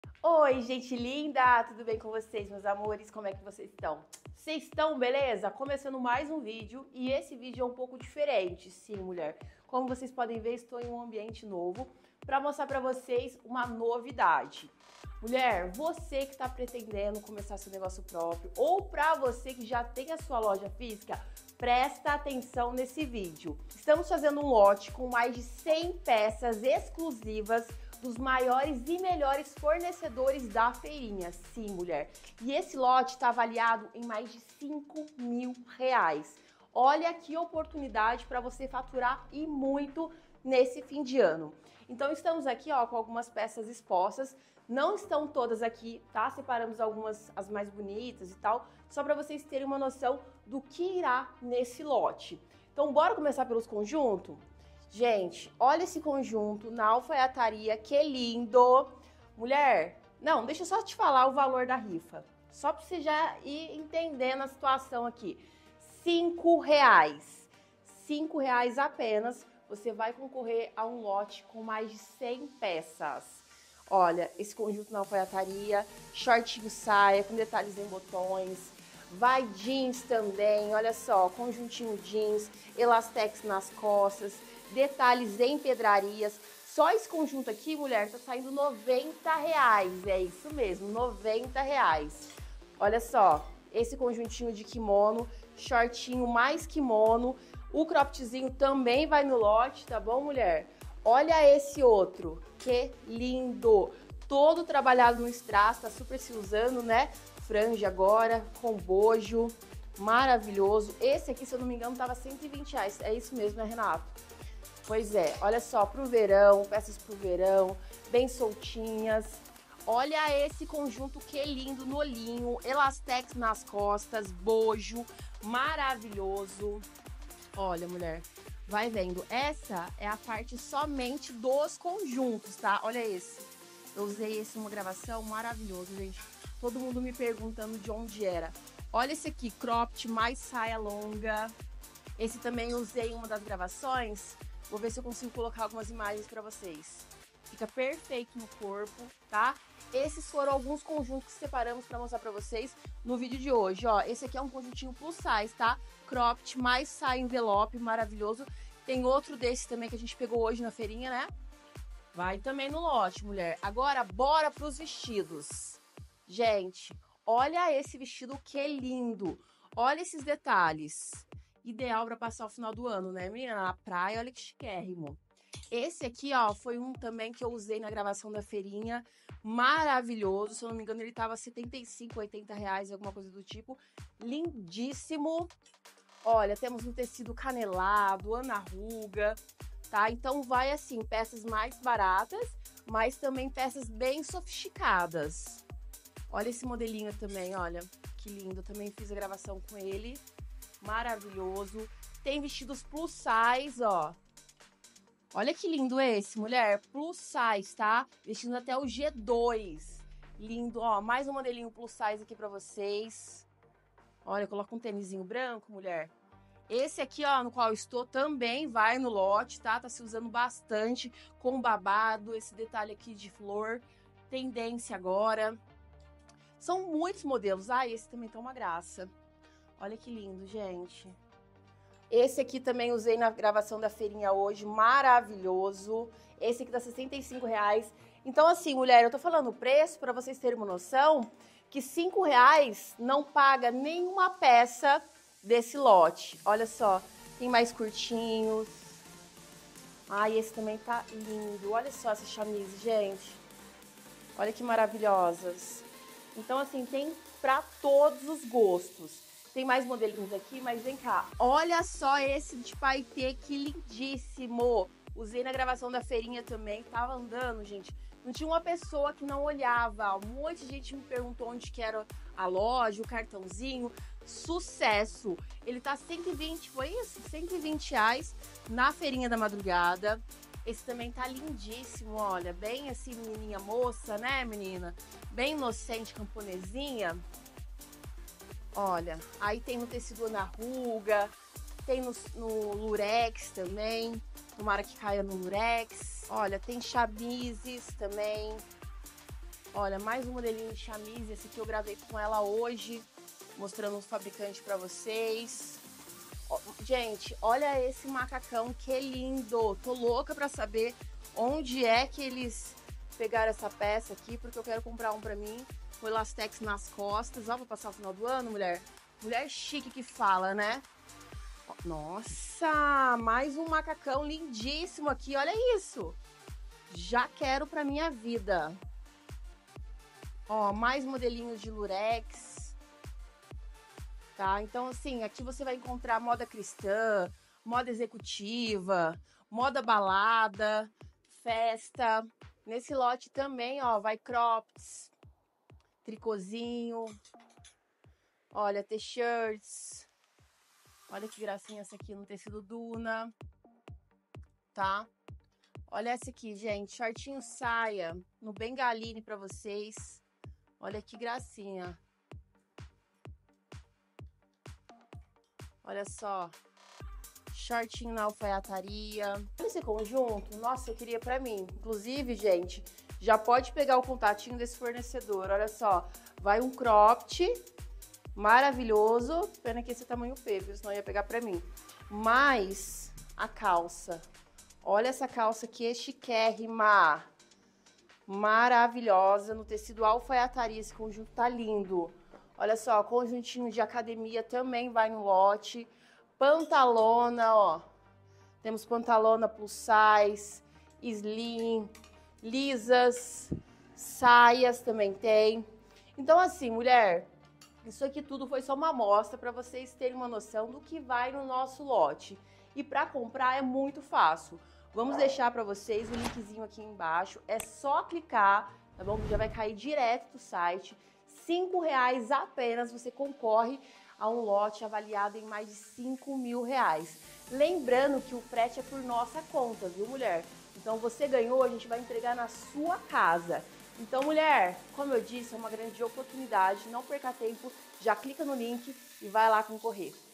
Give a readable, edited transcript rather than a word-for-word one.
Oi, gente linda! Tudo bem com vocês, meus amores? Como é que vocês estão? Vocês estão, beleza? Começando mais um vídeo e esse vídeo é um pouco diferente, sim, mulher. Como vocês podem ver, estou em um ambiente novo para mostrar para vocês uma novidade. Mulher, você que está pretendendo começar seu negócio próprio ou para você que já tem a sua loja física, presta atenção nesse vídeo. Estamos fazendo um lote com mais de 100 peças exclusivas dos maiores e melhores fornecedores da feirinha. Sim, mulher. E esse lote está avaliado em mais de R$ 5.000. Olha que oportunidade para você faturar e muito nesse fim de ano. Então estamos aqui, ó, com algumas peças expostas. Não estão todas aqui, tá? Separamos algumas, as mais bonitas e tal, só para vocês terem uma noção do que irá nesse lote. Então bora começar pelos conjuntos? Gente, olha esse conjunto na alfaiataria, que lindo! Mulher, não, deixa eu só te falar o valor da rifa. Só pra você já ir entendendo a situação aqui. R$ 5. R$ 5 apenas. Você vai concorrer a um lote com mais de 100 peças. Olha, esse conjunto na alfaiataria, shortinho saia, com detalhes em botões. Vai jeans também, olha só, conjuntinho jeans, elastex nas costas, detalhes em pedrarias. Só esse conjunto aqui, mulher, tá saindo R$ 90. É isso mesmo, R$ 90. Olha só, esse conjuntinho de kimono, shortinho mais kimono. O croppedzinho também vai no lote, tá bom, mulher? Olha esse outro, que lindo! Todo trabalhado no strass, tá super se usando, né? Franja agora, com bojo, maravilhoso. Esse aqui, se eu não me engano, tava R$ 120. É isso mesmo, né, Renato? Pois é, olha só, pro verão, peças pro verão, bem soltinhas. Olha esse conjunto que lindo no olhinho, elastex nas costas, bojo, maravilhoso. Olha, mulher, vai vendo. Essa é a parte somente dos conjuntos, tá? Olha esse. Eu usei esse numa gravação maravilhoso, gente. Todo mundo me perguntando de onde era. Olha esse aqui, cropped mais saia longa. Esse também eu usei em uma das gravações. Vou ver se eu consigo colocar algumas imagens pra vocês. Fica perfeito no corpo, tá? Esses foram alguns conjuntos que separamos pra mostrar pra vocês no vídeo de hoje, ó. Esse aqui é um conjuntinho plus size, tá? Cropped mais saia envelope, maravilhoso. Tem outro desse também que a gente pegou hoje na feirinha, né? Vai também no lote, mulher. Agora, bora pros vestidos. Gente, olha esse vestido que lindo. Olha esses detalhes. Ideal para passar o final do ano, né, menina? Na praia, olha que chiquérrimo. Esse aqui, ó, foi um também que eu usei na gravação da feirinha. Maravilhoso. Se eu não me engano, ele tava R$ 75, R$ 80, alguma coisa do tipo. Lindíssimo. Olha, temos um tecido canelado, ana ruga, tá? Então vai assim, peças mais baratas, mas também peças bem sofisticadas. Olha esse modelinho também, olha, que lindo. Também fiz a gravação com ele, maravilhoso. Tem vestidos plus size, ó. Olha que lindo esse, mulher, plus size, tá? Vestindo até o G2. Lindo, ó, mais um modelinho plus size aqui pra vocês. Olha, coloca um tênisinho branco, mulher. Esse aqui, ó, no qual eu estou, também vai no lote, tá? Tá se usando bastante, com babado, esse detalhe aqui de flor. Tendência agora. São muitos modelos. Ah, esse também tá uma graça. Olha que lindo, gente. Esse aqui também usei na gravação da feirinha hoje, maravilhoso. Esse aqui tá R$ 65. Então, assim, mulher, eu tô falando o preço para vocês terem uma noção que R$ 5 não paga nenhuma peça desse lote. Olha só, tem mais curtinhos. Ai, esse também tá lindo. Olha só essas chamises, gente. Olha que maravilhosas. Então, assim, tem pra todos os gostos. Tem mais modelinhos aqui, mas vem cá. Olha só esse de paetê, que lindíssimo. Usei na gravação da feirinha também. Tava andando, gente. Não tinha uma pessoa que não olhava. Um monte de gente me perguntou onde que era a loja, o cartãozinho. Sucesso! Ele tá 120, foi isso? R$ 120 na feirinha da madrugada. Esse também tá lindíssimo, olha. Bem assim, menininha moça, né, menina? Bem inocente, camponesinha. Olha, aí tem no tecido na ruga, tem no lurex também. Tomara que caia no lurex. Olha, tem chamises também. Olha, mais um modelinho de chamise. Esse aqui eu gravei com ela hoje, mostrando os fabricantes pra vocês. Gente, olha esse macacão, que lindo! Tô louca pra saber onde é que eles pegaram essa peça aqui, porque eu quero comprar um pra mim, com elastex nas costas. Ó, pra passar o final do ano, mulher. Mulher chique que fala, né? Nossa, mais um macacão lindíssimo aqui, olha isso! Já quero pra minha vida. Ó, mais modelinhos de lurex. Tá? Então, assim, aqui você vai encontrar moda cristã, moda executiva, moda balada, festa. Nesse lote também, ó, vai crops, tricôzinho, olha, t-shirts. Olha que gracinha essa aqui no tecido Duna, tá? Olha essa aqui, gente, shortinho saia, no Bengaline pra vocês. Olha que gracinha. Olha só, shortinho na alfaiataria. Olha esse conjunto, nossa, eu queria pra mim. Inclusive, gente, já pode pegar o contatinho desse fornecedor. Olha só, vai um cropped maravilhoso. Pena que esse é tamanho P, viu? Senão eu ia pegar pra mim. Mas a calça. Olha essa calça aqui, é chiquérrima. Maravilhosa, no tecido alfaiataria. Esse conjunto tá lindo. Olha só, conjuntinho de academia também vai no lote. Pantalona, ó. Temos pantalona plus size, slim, lisas, saias também tem. Então, assim, mulher, isso aqui tudo foi só uma amostra para vocês terem uma noção do que vai no nosso lote. E para comprar é muito fácil. Vamos deixar para vocês o linkzinho aqui embaixo. É só clicar, tá bom? Já vai cair direto do site. R$5 apenas você concorre a um lote avaliado em mais de R$5.000. Lembrando que o frete é por nossa conta, viu, mulher? Então você ganhou, a gente vai entregar na sua casa. Então, mulher, como eu disse, é uma grande oportunidade. Não perca tempo, já clica no link e vai lá concorrer.